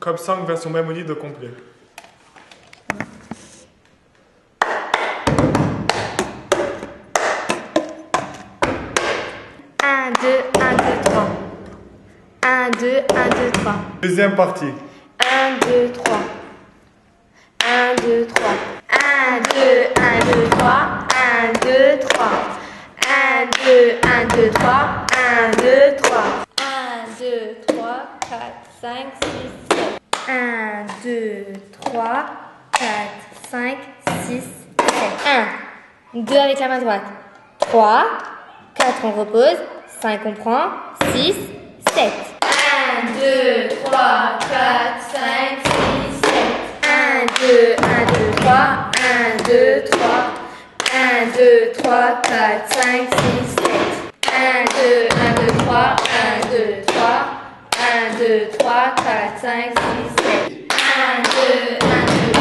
Comme Sang version Maïmonide au complet. 1, 2, 1, 2, 3. 1, 2, 1, 2, 3. Deuxième partie. 1, 2, 3. 1, 2, 3. 1, 2, 1, 2, 3. 1, 2, 3. 1, 2, 1, 2, 3. 1, 2, 3. 1, 2, 3, 4, 5, 6, 7. 1, 2, 3, 4, 5, 6, 7. 1, 2 avec la main droite. 3, 4 on repose. 5 on prend. 6, 7. 1, 2, 3, 4, 5, 6, 7. 1, 2, 1, 2, 3. 1, 2, 3. 1, 2, 3, 4, 5, 6, 7. 1, 2, 1, 2, 3. 1, 2, 3. 1, 2, 3, 4, 5, 6, 7. 1, 2, 1, 2,